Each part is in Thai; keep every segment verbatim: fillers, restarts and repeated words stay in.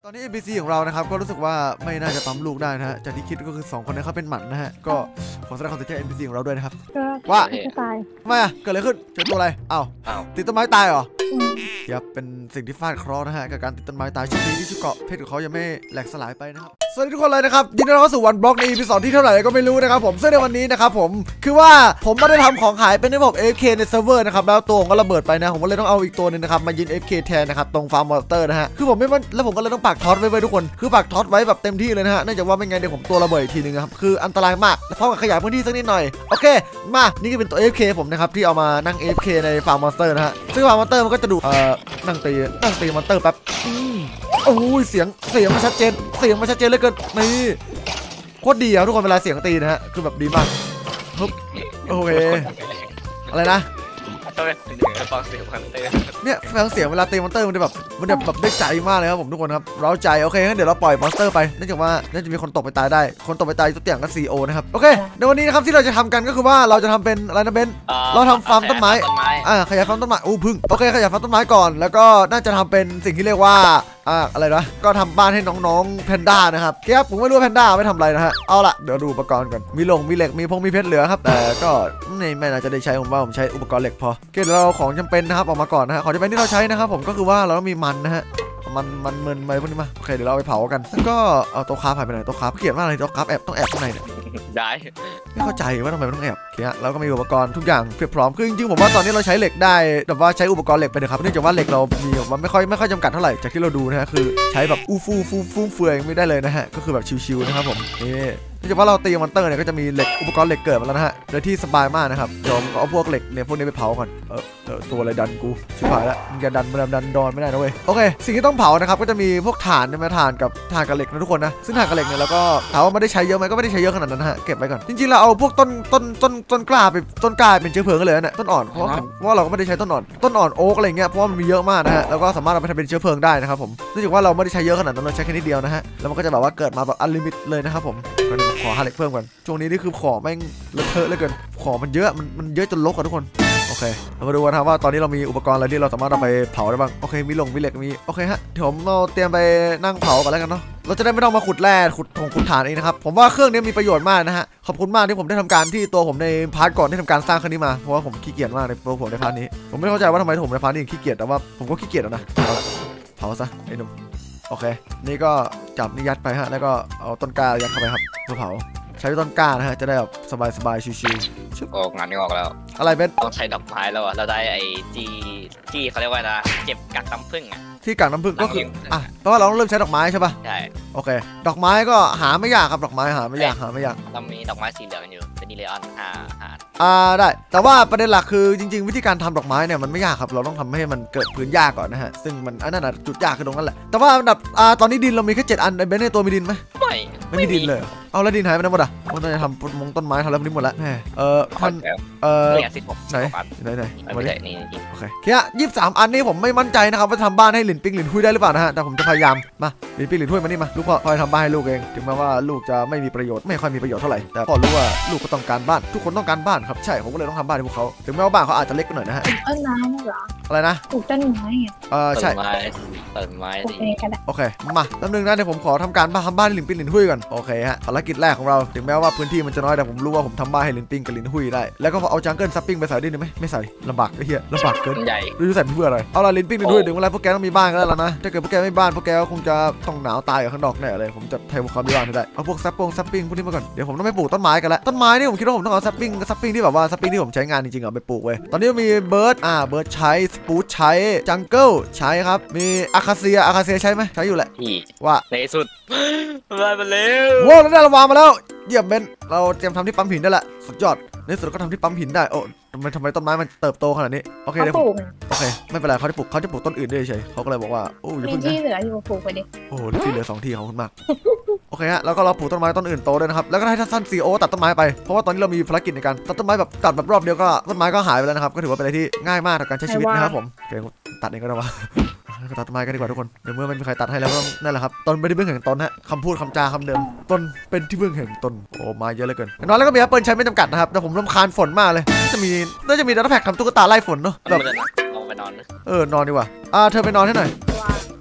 ตอนนี้ เอ็น พี ซี ของเรานะครับก็รู้สึกว่าไม่น่าจะปั๊มลูกได้นะฮะจากที่คิดก็คือสองคนนี้เขาเป็นหมันนะฮะก็ขอแสดงความเสียใจ เอ็น พี ซี ของเราด้วยนะครับว่าตายทำไมอ่ะเกิดอะไรขึ้นเจอตัวอะไรอ้าวติดต้นไม้ตายเหรอครับเป็นสิ่งที่ฟาดเคราะห์นะฮะกับการติดต้นไม้ตายช่วงนี้ที่ชุดเกาะเพชรของเขายังไม่แหลกสลายไปนะครับสวัสดีทุกคนเลยนะครับยินดีต้อนรับสู่วันบล็อกใน อี พี สองที่เท่าไหร่ก็ไม่รู้นะครับผมซึ่งในวันนี้นะครับผมคือว่าผมไม่ได้ทำของหายเป็นระบบ เอ เอฟ เค ในเซิร์ฟเวอร์นะครับแล้วตัวผมก็ระเบิดไปนะผมก็เลยต้องเอาอีกตัวนึงนะครับมายิง เอ เอฟ เค แทนนะครับตรงฟาร์มมอเตอร์นะฮะคือผมไม่มั่นแล้วผมก็เลยต้องปักท็อตไว้ไว้ทุกคนคือปักท็อตไว้แบบเต็มที่เลยนะฮะเนื่องจากว่าไม่งั้นเดี๋ยวผมตัวระเบิดอีกทีนึงครับคืออันตรายมากแล้วพร้อมกับขยายพื้นที่สักนิดหน่อยโอเคมานี่ก็เป็นตัว เอ เอฟ เค ผมนะครับที่เอามานั่ง เอ เอฟ เค ในฟาร์มมอนสเตอร์นะฮะซึ่งฟาร์มมอนสเตอร์มันก็จะดูเอ่อนั่งตีนั่งตีมอนสเตอร์แป๊บโอ้ยเสียงเสียงมันชัดเจนเสียงมันชัดเจนเหลือเกินนี่โคตรดีครับทุกคนเวลาเสียงตีนะฮะคือแบบดีมากฮึบโอเคอะไรนะฟังเสียงมอนเตอร์เนี่ยฟังเสียงเวลาตีมอนเตอร์มันจะแบบมันจะแบบได้ใจมากเลยครับผมทุกคนครับเร้าใจโอเคงั้นเดี๋ยวเราปล่อยมอนสเตอร์ไปเนื่องจากว่าน่าจะมีคนตกไปตายได้คนตกไปตายตัวอย่างก็ซีโอนะครับโอเคในวันนี้นะครับที่เราจะทำกันก็คือว่าเราจะทำเป็นอะไรนะเบนเราทำฟาร์มต้นไม้อ่าขยายฟาร์มต้นไม้อู้พึ่งโอเคขยายฟาร์มต้นไม้ก่อนแล้วก็น่าจะทำเป็นสิ่งที่เรียกว่าอ่าอะไรนะก็ทำบ้านให้น้องๆแพนด้านะครับครับผมไม่รู้แพนด้าไม่ทำอะไรนะฮะเอาละเดี๋ยวดูอุปกรณ์ก่อนมีลงมีเหล็กมีพงมีเพชรเหลือครับแต่ก็ไม่ไม่น่าจะได้ใช้ผมว่าผมใช้อุปกรณ์เหล็กพอโอเคเราของจำเป็นนะครับออกมาก่อนนะฮะของจำเป็นที่เราใช้นะครับผมก็คือว่าเราต้องมีมันนะฮะมันมันเมินอะไรพวกนี้มาโอเคเดี๋ยวเราไปเผากันแล้วก็เอาโต๊ะคราฟหายไปไหนโต๊ะคราฟเขียนว่าอะไรโต๊ะคราฟแอบต้องแอบข้างในเนี่ยได้ไม่เข้าใจว่าทำไมต้องแอบเนี่ยเราก็มีอุปกรณ์ทุกอย่างเพียบพร้อมคือจริงๆผมว่าตอนนี้เราใช้เหล็กได้แต่ว่าใช้อุปกรณ์เหล็กไปเถอะครับเนื่องจากว่าเหล็กเรามีมันไม่ค่อยไม่ค่อยจำกัดเท่าไหร่จากที่เราดูนะฮะคือใช้แบบอู้ฟู่ฟู่ฟู่เฟือยไม่ได้เลยนะฮะก็คือแบบชิวๆนะครับผมนี่เฉพาะเราตีมอนเตอร์เนี่ยก็จะมีเหล็กอุปกรณ์เหล็กเกิดมาแล้วนะฮะโดยที่สบายมากนะครับเดี๋ยวเอาพวกเหล็กเนี่ยพวกนี้ไปเผาก่อนเออเออตัวอะไรดันกูชิบหายแล้วมึงจะดันมันดันดอนไม่ได้นะเว้ยโอเคสิ่งที่ต้องเผานะครับก็จะมีพวกถ่านเนี่ยมาถ่านกับถ่านกับเหล็กนะทุกคนนะซึ่งถ่านกับเหล็กเนี่ยแล้วก็ถามว่าไม่ได้ใช้เยอะไหมก็ไม่ได้ใช้เยอะขนาดนั้นฮะเก็บไว้ก่อนจริงๆเราเอาพวกต้นต้นต้นต้นกล้าไปต้นกล้าเป็นเชื้อเพลิงกันเลยนะต้นอ่อนเพราะเพราะเราก็ไม่ได้ใช้ต้นอ่อนต้นอ่อนโอ๊กอะไรเงี้ยเพราะว่ามันมีเยอะมากนะฮะแล้วก็สามารถเอาไปทำเป็นเชื้อเพลิงได้นะครับผมเนื่องจากว่าเราไม่ได้ใช้เยอะขนาดนั้นเราใช้แค่นิดเดียวนะฮะแล้วมันก็จะแบบว่าเกิดมาแบบอันลิมิตเลยนะครับผมก็ขอหาเหล็กเพิ่มก่อนช่วงนี้นี่คือของแม่งเลอะเทอะเหลือเกินของมันเยอะมันมันเยอะจนลกอะทุกคนโอเคเรามาดูกันครับว่าตอนนี้เรามีอุปกรณ์อะไรที่เราสามารถเอาไปเผาได้บ้างโอเคมีลงมีเหล็กมีโอเคฮะเดี๋ยวผมเราเตรียมไปนั่งเผากันแล้วกันเนาะเราจะได้ไม่ต้องมาขุดแร่ขุดถงขุดฐานเองนะครับผมว่าเครื่องนี้มีประโยชน์มากนะฮะขอบคุณมากที่ผมได้ทำการที่ตัวผมในพาร์ทก่อนที่ทำการสร้างเครื่องนี้มาเพราะว่าผมขี้เกียจมากในตัวผมในพาร์ทนี้ผมไม่เข้าใจว่าทำไมผมในพาร์ทนี้ขี้เกียจแต่ว่าผมก็ขี้เกียจนะเอาละเผาซะไอ้หนุ่มโอเคนี่ก็จับนี่ยัดไปฮะแล้วก็เอาต้นกล้ายัดเข้าไปครับเพื่อเผาใช้ต้นกล้านะฮะจะได้แบบสบายๆชิวๆโอ้งานนี้ออกแล้วอะไรเป็นต้องใช้ดอกไม้แล้วอ่ะเราได้ไอ้จีจีเขาเรียกว่านะเก็บกักน้ำผึ้งอ่ะที่กักน้ำผึ้งก็คืออ่ะแปลว่าเราต้องเริ่มใช้ดอกไม้ใช่ป่ะใช่โอเคดอกไม้ก็หาไม่ยากครับดอกไม้หาไม่ยากหาไม่ยากเรามีดอกไม้สีเหลืองอยู่เป็นดีเลออนหาหาอ่าได้แต่ว่าประเด็นหลักคือจริงๆวิธีการทำดอกไม้เนี่ยมันไม่ยากครับเราต้องทำให้มันเกิดพื้นหญ้าก่อนนะฮะซึ่งมันอันนั้นจุดยากคือตรงนั้นแหละแต่ว่าอันดับอ่าตอนนี้ดินเรามีแค่เจ็ดอันเบนในตัวมีดินไหมไม่ไม่มีดินเลยเอาแล้วดินหายไปไหนหมดอ่ะมันต้องทำมงต้นไม้ทำแล้วมันหมดแล้วเออท่านเออไหนไหนไหนมาดิโอเคแค่ยี่สิบสามอันนี้ผมไม่มั่นใจนะครับว่าทำบ้านให้หลินปิงหลินหุยได้หรือเปล่านะฮะแต่ผมจะพยายามมาหลินปิงหลินหุยมานี่มาลูกพ่อคอยทำบ้านให้ลูกเองถึงแม้ว่าลูกจะไม่มีประโยชน์ไม่ค่อยมีประโยชน์เท่าไหร่แต่พ่อรู้ว่าลูกก็ต้องการบ้านทุกคนต้องการบ้านครับใช่ผมก็เลยต้องทำบ้านให้พวกเขาถึงแม้ว่าบ้านเขาอาจจะเล็กไปหน่อยนะฮะต้นไม้เหรออะไรนะปลูกต้นไม้เออใช่ต้นไม้ต้นไม้โอเคมาแป๊บนึงนะเดี๋ยวผมขอทำการบ้านทำบ้านให้หลินปิงหลินหุยก่อนโอเคฮะภารกิจแรกของเราถึงแม้ว่าพื้นที่มันจะน้อยแต่ผมรู้ว่าผมทำบ้านให้หลินปิงกับหลินหุยได้แล้วก็เอาจังเกิลซัปปิ้งไปใส่ได้ไหมไม่ใส่ลำบากไอ้เหี้ยลำบากเกินใหญ่ดูใส่เพื่ออะไรเอาละหลินปิงหลินหุยถึงเวลาพวกแกต้องมีบ้านกันแล้วนะถ้าเกิดพวกแกไม่บ้านพวกแกคงจะต้องหนาวตายอยู่ข้างนอกแน่เลยผมจะให้พวกเขามีบ้านให้ได้เอาพวกซัปปงซัปปิ้งพวกนี้มาก่อนเดี๋ยวผมต้องไปปลูกต้นไม้กันแล้วต้นไม้นี่ผมคิดว่าผมต้องเอาซัปปิ้งซัปปิ้งที่แบบว่าซัปปิ้งที่ผมใช้งานจริงๆเอาไปปลูกเว้ยตอนนี้มีเบิร์ดอ่าเบิร์ดใช้สปูตใช้จังเกิลใช้ครับมีอาคาเซียอาคาเซียใช้ไหมใช้อยู่แหละพี่ว่าในสุดมาไปเร็วว้าวเราได้ระวางมาแล้วเยี่ยมเบนเราเตรียมทำที่ปั๊มหินได้ละสุดยอดในสุดก็ทำที่ปั๊มหินได้โอ้ทำไมทำไมต้นไม้มันเติบโตขนาดนี้โอเคเดี๋ยวโอเคไม่เป็นไรเขาจะปลูกเขาจะปลูกต้นอื่นด้วยเฉยเขาก็เลยบอกว่าโอ้ยมีที่เหลืออยู่ปลูกไปดิโอ้ที่เหลือสองที่ของคุณมากโอเคฮะแล้วก็เราปลูกต้นไม้ต้นอื่นโตด้วยนะครับแล้วก็ให้ท่านสั้นซีโอตัดต้นไม้ไปเพราะว่าตอนนี้เรามีภารกิจในการตัดต้นไม้แบบตัดแบบรอบเดียวก็ต้นไม้ก็หายไปแล้วนะครับก็ถือว่าเป็นอะไรที่ง่ายมากในการใช้ชีวิตนะครับผมเก่งตัดเองก็ได้วะตัดต้นไม้กันดีกว่าทุกคนเดี๋ยวเมื่อไม่มีใครตัดให้แล้วก็นั่นแหละครับต้นเป็นที่พึ่งแห่งตนฮะคำพูดคำจาคำเดิมต้นเป็นที่พึ่งแห่งตนโอ้มาเยอะเหลือเกินน้อยแล้วก็มีแอปเปิลใช้ไม่จำกัดนะครับแต่ผมรำคาญฝนมากเลยจะมีน่าจะมีดัตต้าแพ็กทำตุ๊กตาไล่ฝนเนาะแบบลงไปนอนเออนอนดีกว่าอ่าเธอไปนอนให้หน่อย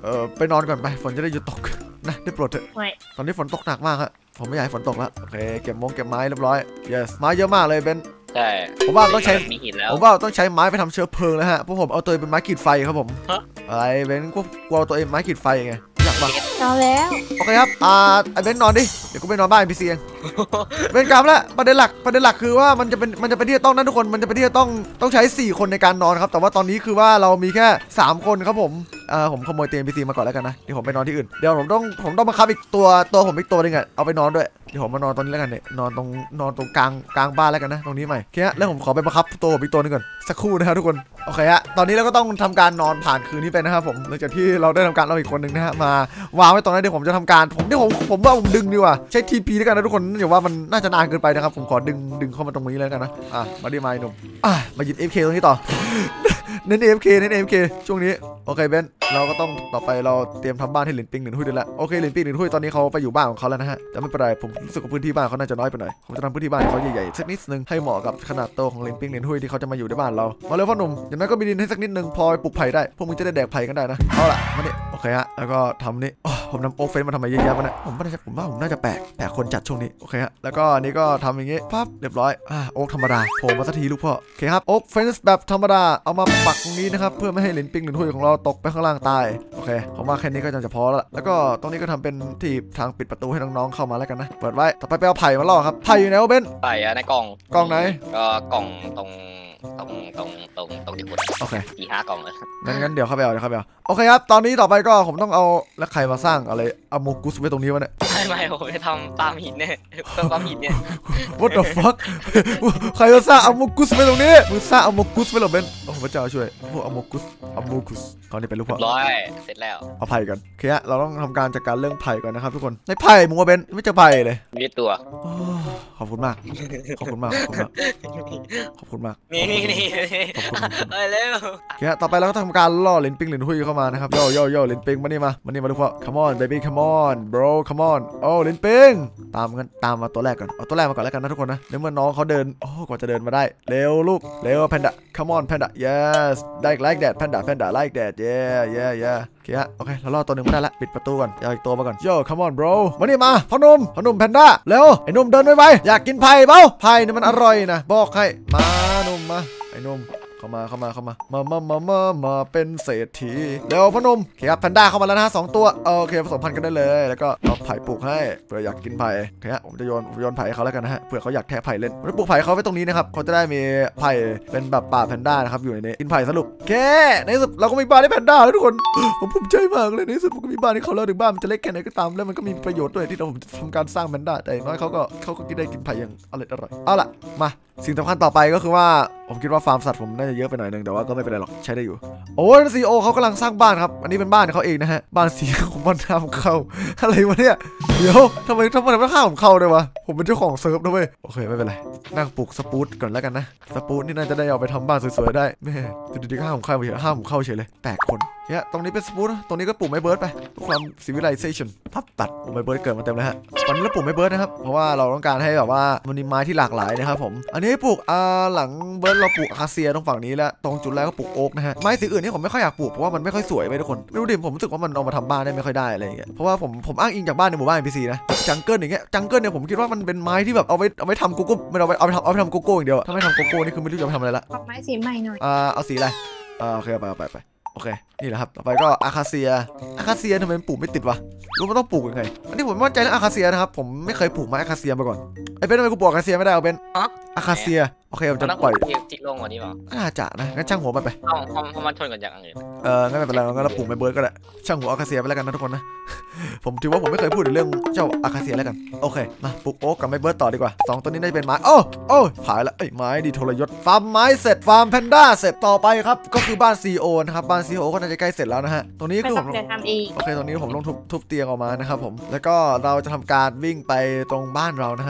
เออไปนอนก่อนไปฝนจะได้หยุดตกนะได้โปรดเถอะไม่ตอนนี้ฝนตกหนักมากฮะผมไม่อยากให้ฝนตกแล้วโอเคเก็บมงเก็บไม้เรียบร้อย yes ไม้เยอะมากเลยเบนใช่ผมว่าต้องใช้มีหินแล้วผมว่าต้องใช้ไม้ไปทำเชื้อเพลิงแล้วฮะเพราะผมเอาตัวเองเป็นไม้ขีดไฟครับผมฮะอะไรเบนก็กลัวตัวเองไม้ขีดไฟไงอยากบ้างเอาแล้วโอเคครับอ่าไอเบนนอนดิเดี๋ยวกูไปนอนบ้าน เอ็น พี ซี เองเบนกลับแล้วประเด็นหลักประเด็นหลักคือว่ามันจะเป็นมันจะเป็นที่จะต้องนั่นทุกคนมันจะเป็นที่จะต้องต้องใช้สี่คนในการนอนครับแต่ว่าตอนนี้คือว่าเรามีแค่สามคนครับผมอ่าผมขโมยเตียง เอ็น พี ซี มาก่อนแล้วกันนะเดี๋ยวผมไปนอนที่อื่นเดี๋ยวผมต้องผมต้องบังคับอีกตัวตัวผมอีกตัวนึงอ่ะเอาไปนอนด้วยเดี๋ยวผมมานอนตรงนี้แล้วกันเนี่ยนอนตรงนอนตรงกลางกลางบ้านแล้วกันนะตรงนี้ใหม่โอเคฮะแล้วผมขอไปบังคับตัวผมอีกตัวนึงก่อนสักครู่นะครับทุกคนโอเคฮะตอนนี้เราก็ต้องทำการนอนผ่านคืนนี้ไปนะครับผมหลังจากที่เราได้ทำการเอาอีกคนนึงนะฮะมาวางไว้ตรงนั้นเดี๋ยวผมจะทำการผมเดี๋ยวผมผมว่าผมดึงดีกว่าใช้ ที พี ด้วยกันนะทุกคนอย่าว่ามันน่าจะนานเกินไปนะครับผมขอดึงดึงเข้ามาตรงนี้แล้วกันนะอ่ะมาดิไม้หนุ่มอ่ะมาหยิบ เอฟ เค ตรงนี้ต่อ เน้น เอ เอฟ เค เน้น เอ เอฟ เค ช่วงนี้โอเคเบนเราก็ต้องต่อไปเราเตรียมทำบ้านให้หลินปิงหนึ่งหุ้ยได้แล้วโอเคหลินปิงหนึ่งหุ้ยตอนนี้เขาไปอยู่บ้านของเขาแล้วนะฮะแต่ไม่เป็นไรผมรู้สึกว่าพื้นที่บ้านเขาน่าจะน้อยไปหน่อยผมจะทำพื้นที่บ้านให้เขาใหญ่ๆสักนิดนึงให้เหมาะกับขนาดโตของหลินปิงหนึ่งหุ้ยที่เขาจะมาอยู่ในบ้านเรามาเร็วพ่อหนุ่มอย่างนั้นก็มีดินให้สักนิดนึงพอปลูกไผ่ได้พวกมึงจะได้แดกไผ่กันได้นะเอาล่ะมาเนี่ยโอเคฮะแล้วก็ทำนี่ผมนำโอ๊กเฟนมาทำไมเยอะแยะมาเนี่ยผมไม่ได้ผมว่าผมน่าจะแปลกแปลกคนจัดช่วงนี้โอเคฮะแล้วก็นี่ก็ทำอย่างงี้ปั๊บเรียบร้อยอ่าโอ๊กธรรมดาโผล่มาสักทีลูกพ่อโอเคครับโอ๊กเฟนแบบธรรมดาเอามาปักตรงนี้นะครับเพื่อไม่ให้หลินปิงหนึ่งหุ้ยของเราตกไปข้างล่างตายโอเคผมว่าแค่นี้ก็จะพอแล้วแล้วก็ตรงนี้ก็ทำเป็นที่ทางปิดประตูให้น้องๆเข้ามาแล้วกันนะเปิดไว้ต่อไปไปเอาไผ่มาล่อครับไผ่อยู่ไหนวะเบนใส่ในกล่องกล่องไหนก็กล่องตรงตรงตรงตรงตรงที่ขุดโอเคกี่ห้ากล่องเลยงั้นงั้นเดี๋ยวเข้าไปเอาเดี๋ยวเข้าไปเอาโอเคครับตอนนี้ต่อไปก็ผมต้องเอาแล้วใครมาสร้างอะไรอะโมกุสไว้ตรงนี้วะเนี่ยไม่ไม่ผมจะทำฟาร์มหินเนี่ยเพิ่มฟาร์มหินเนี่ย What the fuck ใครมาสร้างอะโมกุสไว้ตรงนี้มึงสร้างอะโมกุสไว้หรอเบนโอ้พระเจ้าช่วยพวกอะโมกุสอะโมกุสเขานี่เป็นลูกพ่อร้อยเสร็จแล้วเอาไผ่กันโอเคฮะเราต้องทำการจัดการเรื่องไผ่ก่อนนะครับทุกคนในไผ่มึงว่าเบนไม่เจอไผ่เลยมีตัวโอ้ขอบคุณมากขอบคุณมากขอบคุณมากขอบคุณมากนี่นี่นี่ขอบคุณเอ้ยเร็วโอเคฮะต่อไปเราก็ทำการล่อเลนปิงเลนหุยเข้ามานะครับโยโยโยเลนปิงมานี่มามานี่มาลูกพ่อ come on baby come on bro come on โอ้เลนปิงตามกันตามมาตัวแรกก่อนเอาตัวแรกมาก่อนแล้วกันนะทุกคนนะในเมื่อน้องเขาเดินโอ้กว่าจะเดินมาได้เร็วลูกเร็วแพนด้า come on แพนด้า yes like like that แพนด้าแพนด้า like that yeah yeah yeah โอเคฮะโอเคเราล่อตัวหนึ่งมาได้ละปิดประตูก่อนเอาอีกตัวมาก่อนโย come on bro มานี่มาพ่อหนุ่มพ่อหนุ่มแพนด้าเร็วไอ้หนุ่มเดินไวๆอยากกินไผ่เปล่าไผ่เนี่ยมันอร่อยนะบอกให้มาหนุ่มมาไอ้หนุ่มเข้ามาเข้ามาเข้ามามามามามามาเป็นเศรษฐีเดี๋ยวพ่อหนุ่มโอเคครับแพนด้าเข้ามาแล้วนะฮะสองตัวโอเคผสมพันธุ์กันได้เลยแล้วก็เอาไผ่ปลูกให้เผื่ออยากกินไผ่โอเคฮะผมจะโยนโยนไผ่ให้เขาแล้วกันนะฮะเผื่อเขาอยากแทะไผ่เล่นผมจะปลูกไผ่เขาไว้ตรงนี้นะครับเขาจะได้มีไผ่เป็นแบบป่าแพนด้านะครับอยู่ในนี้กินไผ่สรุปโอเคในที่สุดเราก็มีบ้านให้แพนด้าแล้วทุกคนผมภูมิใจมากเลยในที่สุดผมก็มีบ้านให้เขาแล้วถึงบ้านมันจะเล็กแค่ไหนก็ตามแล้วมันก็มีประโยชน์ด้วยที่เราผมจะทำการสร้างแพนด้าแต่อย่างน้อยเขาก็เขาก็กินได้กินไผ่อย่างอร่อยอร่อยเอาล่ะมาสิ่งสำคัญต่อไปก็คือว่าผมคิดว่าฟาร์มสัตว์ผมน่าจะเยอะไปหน่อยนึงแต่ว่าก็ไม่เป็นไรหรอกใช้ได้อยู่โอ้ยซีโอเขากำลังสร้างบ้านครับอันนี้เป็นบ้านเขาเองนะฮะบ้านสีของบ้านน้ำเข้าอะไรวะเนี่ยเดี๋ยวทำไมทำไมทำไมข้าวผมเข้าด้วยวะผมเป็นเจ้าของเซิร์ฟนะเว้ยโอเคไม่เป็นไรนั่งปลูกสปูตก่อนแล้วกันนะสปูตนี่น่าจะได้เอาไปทำบ้านสวยๆได้แม่ดูดิข้าวผมเข้าเฉยข้าวผมเข้าเฉยเลยแปดคนเนี่ยตรงนี้เป็นสปูตนะตรงนี้ก็ปลูกไม้เบิร์ดไปเพื่อความซิวิไลเซชันพับตัดปลูกไม้เบิร์ดเกิดมาเต็มเลยฮะวันนี้เราปลูกไม้เบิร์ดนะครับเพราะว่าเราต้องการให้แบบว่ามันมีไม้ที่หลากหลายนะครับผมอันนี้ปลูกอ่าหลังเบิร์ดเราปลูกอะคาเซียตรงฝั่งนี้แล้วตรงจุดแรกก็ปลูกโอ๊กนะฮะไม้สีอื่นนี่ผมไม่ค่อยอยากปลูกเพราะว่ามันไม่ค่อยสวยไปทุกคนไม่รู้ดิผมรู้สึกว่ามันเอามาทำบ้านได้ไม่ค่อยได้อะไรอย่างเงี้ยเพราะว่าผมผมอ้างอิงจากบ้านในหมู่บ้าน เอ็น พี ซี นะจังเกิลอย่างเงี้ยจังเกิลเนี่ยผมคิดว่ามันเป็นไม้ที่แบบเอาไว้เอาไว้ทำโกโก้ไม่เอาไปเอาไปทำเอาไปทำโกโก้อย่างเดียวถ้าไม่ทำโกโก้นี่คือไม่รู้จะทำอะไรละขอไม้สีใหม่หน่อยอ่าเอาสีอะไรอ่าโอเคไปไปไปโอเคนี่แหละครับต่อไปก็อะคาเซียอะคาเซียทำไมปลูกไม่ติดวะรู้มันต้องปลูกยังไงอันนี้ผมมั่นใจเรื่องอะคาเซียนะครับผมไม่เคยปลูกไม้อะคาเซียมาก่อนไอ้เป็นทำไมกูปลูกอะคาเซียไม่ได้เอาเป็นอะคาเซียโอเคผมจะปล่อยจิกลงกว่านี้มั้งน่าจะนะงั้นช่างหัวมันไปเอาเพราะเพราะมันชนกันอย่างอื่นเอองั้นไม่เป็นไรงั้นเราปลูกไม้เบิร์ดก็ได้ช่างหัวอะคาเซียไปแล้วกันนะทุกคนนะ ผมถือว่าผมไม่เคยพูดถึงเรื่องเจ้าอะคาเซียแล้วกันโอเคมาปลูกโอ๊กกับไม้เบิร์ดต่อดีกว่าสองตัวนี้ได้เป็นไม้โอ้โอ้ผายละไอ้ไม้ดีทรยศฟาร์มไม้เสร็จฟาร์มแพนด้าเสร็จต่อไปครับก็คือบ้านซีโอนะครับบ้านซีโอก็น่าจะใกล้เสร็จแล้วนะฮะตรงนี้ไม่คือต้ผองมเดี๋ยวทำเองโอเคตรงนี้ผมลงทุบทุบเตียงออกมานะครับผมแล้วก็เราจะทำการวิ่งไปตรงบ้านเรานะฮะเพื่อเอาเตียง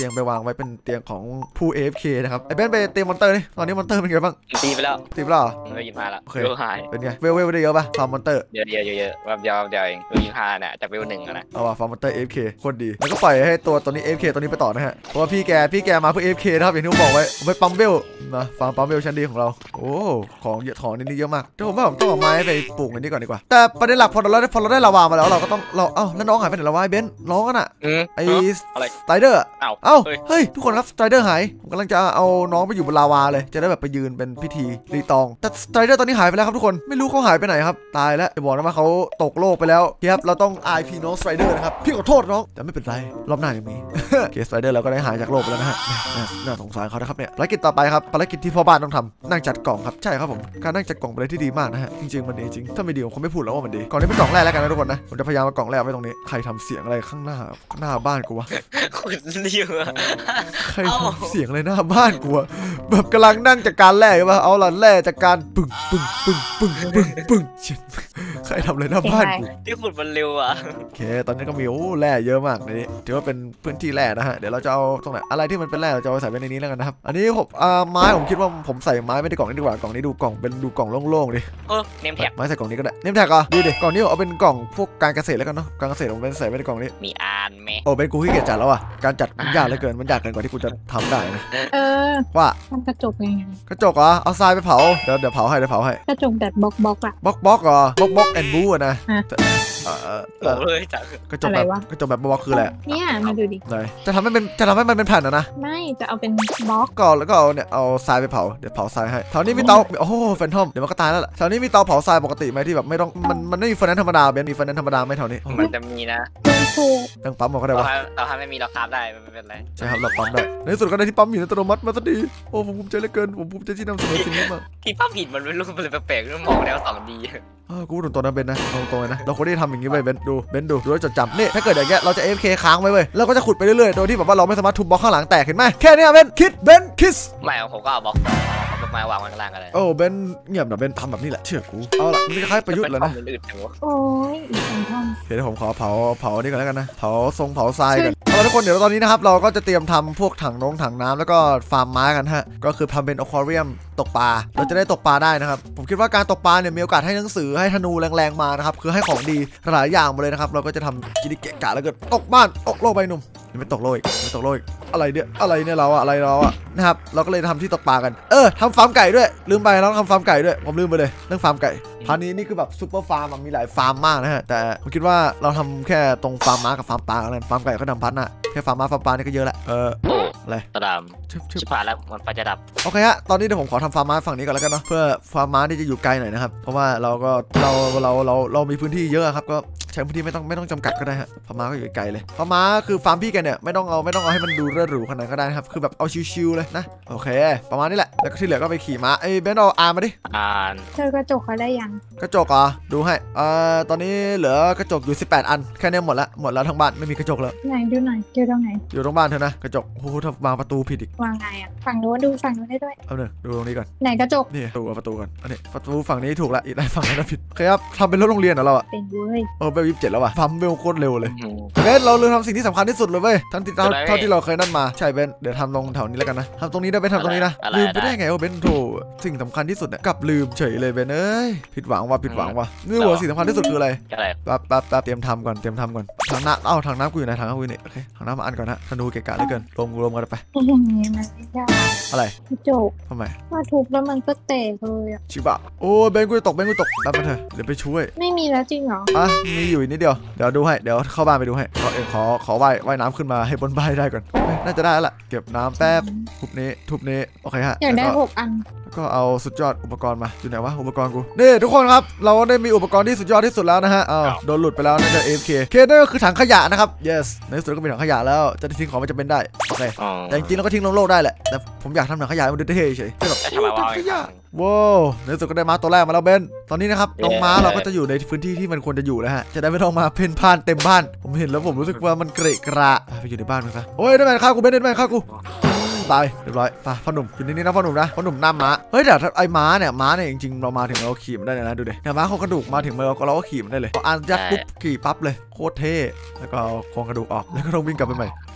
ตียงไปวางไว้เป็นเตียงของผู้ เอ เอฟ เค นะครับไอ้เบนไปเตรียมมอนเตอร์นี่ตอนนี้มอนเตอร์เป็นไงบ้างตีไปแล้วตีไปแล้วไม่ยิงพาแล้วโอเคเวลหายเป็นไงเวลเวลได้เยอะป่ะฟาร์มมอนเตอร์เยอะเยอะเยอะเยอะแบบเดียวเดียวเองเวลยิงพาเนี่ยจากเวลหนึ่งนะเอาว่ะฟาร์มมอนเตอร์ เอ เอฟ เค โคตรดีแล้วก็ปล่อยให้ตัวตัวนี้ เอ เอฟ เค ตัวนี้ไปต่อนะฮะเพราะว่าพี่แกพี่แกมาเพื่อ เอ เอฟ เค นะครับอย่างที่ผมบอกไว้ไปปั๊มเวลนะฟาร์มปั๊มเวลชั้นดีของเราโอ้ของเยอะของนี่เยอะมากแต่ผมว่าผมต้องเอาไม้ไปปลูกในนี้ก่อนดีกว่าแต่ประเด็นหลักพอเราได้พอเราได้ลาวามาแล้วเราก็ต้องเราเอ้าแล้วน้องหายไปไหนแล้ววะไอ้เบนร้องกันอะไอ้สไตรเดอร์เอ้าเอ้าเฮ้ยทุกคนครับสไตรเดอร์หายผมกำลังจะเอาน้องไปอยู่บนลาวาเลยจะได้แบบไปยืนเป็นพิธีรีตองแต่สไตรเดอร์ตอนนี้หายไปแล้วครับทุกคนไม่รู้เขาหายไปไหนครับตายแล้วจะบอกนะว่าเขาตกโลกไปแล้วครับเราต้อง อาร์ ไอ พี น้องสไตรเดอร์นะครับพี่ขอโทษน้องแต่ไม่เป็นไรรอบหน้ายังมีเคสสไตรเดอร์เราก็ได้หายจากโลกไปแล้วนะฮะน่าสงสารเขานะครับเนี่ยภารกิจต่อไปครับภารกิจที่พ่อบ้านต้องทำนั่งจัดกล่องครับใช่ครับผมการนั่งจัดกล่องเป็นอะไรที่ดีมากนะฮะจริงๆมันดีจริงถ้าไม่ดีผมคงไม่พูดแล้วว่ามันดีกล่องนี้เป็นกล่องแรกแล้วกันนะทุกคนนะผมจะพยายามเอากล่องแรกไว้ตรงนี้ใครทำเสียงอะไรข้างหน้าหน้าบ้านกูวะคุณนี่วะใครทำเสียงอะไรหน้าบ้านกูวะแบบกำลังนั่งจัดการแร่ใช่ปะเอาล่ะแร่จัดการปึ้งปึ้งปึ้งปึ้งปึ้งปึ้งใครทำอะไรหน้าบ้านกูที่ขุดมันเร็วอ่ะโอเคตอนนี้ก็มีโอ้แร่เยอะมากในนี้ถือว่าเป็นพื้นที่แร่นะฮะเดี๋ยวเราจะเอาตรงไหนอะไรที่มันเป็นแร่เราจะเอาใส่ไว้ในนี้แล้วกันนะครับอันนี้ผมอ่าไม้ผมคิดว่าผมใส่ไม้ไม่ได้กล่องนี้ดีกว่ากล่องนี้ดูกล่องเป็นดูกล่องโล่งๆดิเออเนมแท็กไม้ใส่กล่องนี้ก็ได้เนมแท็กอ่ะดีดิกล่องนี้เอาเป็นกล่องพวกการเกษตรแล้วกันเนาะการเกษตรผมเป็นใส่ไว้ในกล่องนี้มีอ่านไหมโอ้เป็นกูขี้เกียจจัดแล้วอ่ะการจัดมันยากเหลือเกินมันยากเกินกว่าที่กูจะทำได้นะเออว่ามันกระจกยังไงกระจกเหรอเอาทรายไปเผาเดี๋ยวเดี๋ยวเผาให้เดี๋ยวเผาให้กระจกแบบบล็อกบล็อกอะบล็อกบล็อกเหรอบล็อกบล็อกแอนด์บูอะนะเออเออเลยจ้ะกระจกแบบกระจกแบบบล็อกคืออะไรเนี่ยมาดูดิไหนจะทำให้เป็นจะทำให้มันเป็นแผ่นนะไม่จะเอาเป็นบล็อกก่อนแล้วก็เอาเนี่ยเอาทรายไปเผาเดี๋ยวเผาทรายให้แถวนี้มีเตาโอ้โหแฟนทอมเดี๋ยวมันก็ตายแล้วล่ะแถวนี้มีเตาเผาทรายปกติไหมที่แบบไม่ต้องมันมันไม่มีไฟแนนซ์ธรรมดาเบนมีไฟแนนซ์ธรรมดาไหมแถวนี้มันจะมีนะถูกตั้งปั๊มบอกก็ได้ว่าเราทำไม่มีเราคราฟได้ไม่เป็นไรใช่ครับเราปั๊มได้ในที่สุดก็ได้ที่ปั๊มหินอัตโนมัติมาสักทีโอ้ผมภูมิใจเหลือเกินผมภูมิใจที่นำเสนอสิ่งนี้มาที่ปั๊มหินมันเป็นรูปมันเลยแปลกๆมองแล้วสองดีกูดูตัวนั้นเบนนะตรงๆนะเราควรที่ทำอย่างนี้ไปเบนดูเบนดูดูจดจำนี่ถ้าเกิดอย่างเงี้ยเราจะ เอ เอฟ เค ค้างไว้เว้ยเราก็จะขุดไปเรื่อยๆโดยที่แบบว่าเราไม่สามารถทุบบล็อกข้างหลังแตกเห็นไหมแค่นี้เบนคิดเบนคิสไม่ผมก็เอาบล็อกเอาไม้วางไว้ข้างล่างกันเลยโอ้เบนเงียบนะเบนทำแบบนี้แหละเชื่อกูเอาละมันจะคล้ายประยุทธ์แล้วนะโอ้ยอีกสองท่อนเดี๋ยวผมขอเผาเผานี่ก่อนแล้วกันนะเผาทรงเผาทรายกันเอาละทุกคนเดี๋ยวตอนนี้นะครับเราก็จะเตรียมทำพวกถังน้องถังน้ำแล้วก็ฟาร์มม้ากันฮะก็คือทำเป็นอควาเรียมตกปลาเราจะได้ตกปลาได้นะครับผมคิดว่าการตกปลาเนี่ยมีโอกาสให้หนังสือให้ธนูแรงๆมานะครับคือให้ของดีหลายอย่างมาเลยนะครับเราก็จะทำกินเกะกะแล้วก็ตกบ้านตกโลกไปหนุ่มไม่ตกโลกไม่ตกโลกอะไรเนี่ยอะไรเนี่ยเราอะอะไรเราอะนะครับเราก็เลยทำที่ตกปลากันเออทำฟาร์มไก่ด้วยลืมไปเราทำฟาร์มไก่ด้วยผมลืมไปเลยเรื่องฟาร์มไก่พาร์ทนี้นี่คือแบบซุปเปอร์ฟาร์มมีหลายฟาร์มมากนะฮะแต่ผมคิดว่าเราทำแค่ตรงฟาร์มม้ากับฟาร์มปลาอะไรฟาร์มไก่ก็ทำพัดน่ะแค่ฟาร์มม้าฟาร์มปลานี่ก็เยอะละเอออะไรตะดามชิบหายแล้วมันไฟจะดับโอเคฮะตอนนี้เดี๋ยวผมขอทำฟาร์มม้าฝั่งนี้ก่อนแล้วกันเนาะเพื่อฟาร์มม้าที่จะอยู่ไกลหน่อยนะครับเพราะว่าเราก็เราเราเราเรามีพื้นที่เยอะครับก็ใช้พื้นที่ไม่ต้องไม่ต้องจำกัดก็ได้ฮะฟาร์มม้าก็อยู่ไกลเลยฟาร์มม้าคือฟาร์มพี่แกเนี่ยไม่ต้องเอาไม่ต้องเอาให้มันดูเรื่อหรูขนาดนั้นก็ได้ครับคือแบบเอาชิวๆเลยนะโอเคประมาณนี้แหละแล้วก็ที่เหลือก็ไปขี่ม้าไอ้เบนเอาอาร์มาดิอ่านเจอกระจกเขาได้ยังกระจกอ่ะดูให้เอ่อตอนนี้เหลือกระจกอยู่สิบแปดอันแค่นี้หมดละหมดแล้วทั้งบ้านไม่มีกระจกแล้วไหนดูหน่อยเจอตรงไหนอยู่ตรงบ้านเธอนะกระจกโอ้โหถ้าวางประตูผิดอีกวางไงอ่ะฝั่งโน้นดูฝั่งโน้นได้ด้วยเอาหนึ่งดูตรงนี้ก่อนไหนกระจกนี่ดูประตูก่อนอันนี้ประตูฝั่งนี้ถูกละอีกด้านฝั่งนั้นผิดโอเคครับทำเป็นรถโรงเรียนเหรอเราอ่ะเป็นเว้ยเออเบลยี่สิบเจ็ดแล้วว่ะฟัมเบลโคตรเร็วเลยเบนเราลืมทำสิ่งที่สำคัญที่สุดเลยเว้ยทั้งที่เท่าที่เราเคยนั่นมาใช่เบนเดี๋ยวทำลงแถวนี้แล้วกันนะทำตรงนี้ได้เบนทำตรงนี้นะลืมไปได้ไงวะเบนโถสิ่งสำคัญที่สุดเนี่ยกลับลืมเฉยเลยเบนเอ้ยผิดหวังว่ะผิดหวังว่ะนี่หัวสิ่งสำคัญที่สุดคืออะไรแป๊บแป๊บแป๊บเตรียมทำก่อนเตรียมทำก่อนถังน้ำเอ้าถังน้ำกูอยู่ไหนถังน้ำกูอยู่นี่โอเคถังน้ำมาอันก่อนนะธนูเกะกะเหลือเกินรวมรวมกันไปอย่างนี้มันไม่ได้อะไรกระจกทำไมว่าทุบแล้วมันก็แตกเลยอ่ะชิบะโอ้เบนกูจะตกเบนกูตกรับมาเถอะเดี๋ยวไปช่วยไม่มีแล้วจริงเหรออ่ะมีอยู่นิดเดียวเดี๋ยวดูให้เดี๋ยวเข้าบ้านไปดูให้ขอเองขอขอว่ายว่ายน้ำขึ้นมาให้บนบ้านได้ก่อนน่าจะได้แล้วล่ะเก็บน้ำแป๊บทุบนี้ทุบนี้โอเคฮะอยากได้หกอันก็เอาสุดยอดอุปกรณ์มาอยู่ไหนวะอุปกรณ์กูนี่ทุกคนครับเราได้มีอุปกรณ์ที่สุดยอดที่สุดแล้วนะฮะอ้าวโดนหลุดไปแล้วน่าจะ เอ เอฟ เค เคนั่นก็คือถังขยะนะครับ yes ในที่สุดก็มีถังขยะแล้วจะทิ้งของมันจะเป็นได้โอเคแต่จริงๆเราก็ทิ้งลงโลกได้แหละแต่ผมอยากทำถังขยะมันดูเท่เฉยๆแบบถังขยะว้าวในที่สุดก็ได้ม้าตัวแรกมาแล้วเบนตอนนี้นะครับน้องม้าเราก็จะอยู่ในพื้นที่ที่มันควรจะอยู่แล้วฮะจะได้ไม่ต้องมาเพ่นพ่านเต็มบ้านผมเห็นแล้วผมรู้สึกว่ามันเกะกระไปอยู่ในบ้านมั้งซะโอ้ยได้ไหมข้าวกูเบนได้ไหมข้าวกูตายเรียบร้อยไปพ่อหนุ่มอยู่นี่นะพ่อหนุ่มนะพ่อหนุ่มหน้าม้าเฮ้ยแต่ไอ้ม้าเนี่ยม้าเนี่ยจริงๆเรามาถึงเราขี่มันได้เลยนะดูดิเนี่ยม้าโครงกระดูกมาถึงเราก็เราก็ขี่มันได้เลยพออันยัดปุ๊บขี่ปั๊บเลยโคตรเท่แล้วก็โครงกระดูกออกแล้วก็ต้องวิ่งกลับไปใหม่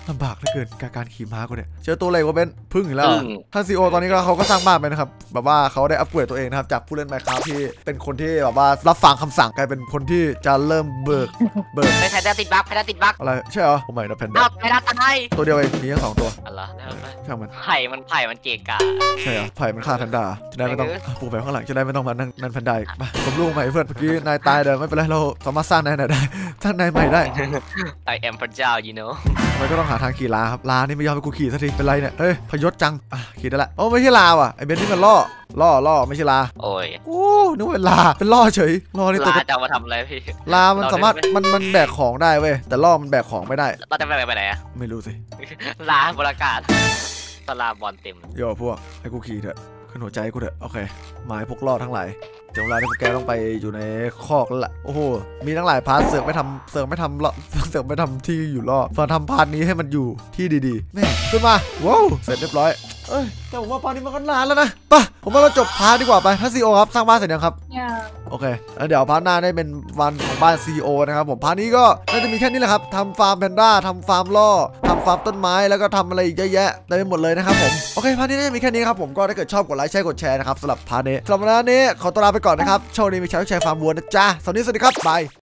ลำบากเหลือเกินการการขี่ม้ากูเนี่ยเจอตัวอะไรวะเบนพึ่งอีกแล้วพึ่งท่านซีโอตอนนี้ก็เขาก็สร้างบ้านไปนะครับแบบว่าเขาได้อัปเกรดตัวเองนะครับจากผู้เล่นไมค์ครับที่เป็นคนที่แบบว่ารับฟังคำสั่งกลายเป็นคนที่จะเริ่มเบิกเบิกไม่แพนด้าติดบั๊กแพนด้าติดบั๊กอะไรใช่เหรอผมใหม่นะแพนด้าอ้าวแพนด้าตายตัวเดียวเองมีแค่สองตัวอะไรช่างมันไผ่มันไผ่มันเกะกะใช่เหรอไผ่มันฆ่าแพนด้าจะได้ไม่ต้องเอออ่ะปลูกไปข้างหลังจะได้ไม่ต้องมานั่งนั่นแพนด้าอีกไปผมลูกใหม่เพื่อนเมื่อกี้นายตายเดี๋ยวไม่เป็นไรเราสามารถสร้างนายใหม่ได้สร้างนายใหม่ได้ I am พระเจ้า you know ทำไมก็ต้องหาทางขี่ลาครับลานี่ไม่ยอมให้กูขี่สักทีเป็นไรเนี่ยเฮ้ยพยศจังอ่ะขี่ได้ละโอ้ไม่ใช่ลาว่ะไอเบนนี่มันล่อล่อล่อไม่ใช่ลาโอ้ยโอ้นึกว่าเป็นลาเป็นล่อเฉยล่อนี่ตัวลาจะเอามาทำอะไรพี่ลามันสามารถเราได้ไหมมันมันแบกของได้เว้ยแต่ล่อมันแบกของไม่ได้เราจะไปไปไหนอะไม่รู้สิลาบรรยากาศสลาบอลเต็มโย่พวกให้กูขี่เถอะขึ้นหัวใจกูเถอะโอเคหมายพวกล่อทั้งหลายเดี๋ยวเวลาที่พวกแกต้องไปอยู่ในคอกแล้วล่ะโอ้โหมีทั้งหลายพาร์ทเสือกไม่ทำเสือกไม่ทำล่อเสือกไม่ทำที่อยู่ล่อมาทำพาร์ทนี้ให้มันอยู่ที่ดีๆแม่ขึ้นมาว้าวเสร็จเรียบร้อยเอ้ยแต่ผมว่าพาร์ทนี้มันก็นานแล้วนะไปผมว่าเราจบพาร์ทดีกว่าไปถ้าซีโอครับสร้างบ้านเสร็จยังครับอย่าโอเคแล้วเดี๋ยวพาร์ทหน้าได้เป็นวันของบ้าน ซี อี โอ นะครับผมพาร์ทนี้ก็น่าจะมีแค่นี้แหละครับทำฟาร์มแพนด้าทำฟาร์มล่อทำฟาร์มต้นไม้แล้วก็ทำอะไรอีกเยอะแยะเต็มไปหมดเลยนะครับผมโอเคพาร์ทนี้น่าจะมีแค่นี้ครับผมก็ถ้าเกิดชอบกดไลค์แชร์กดแชร์นะครับสำหรับพาร์ทนี้สำหรับวันนี้ขอตัวลาไปก่อนนะครับโชคดีมีชาวแชร์ฟาร์มวัวนะจ๊ะสวัสดีสวัสดีครับบาย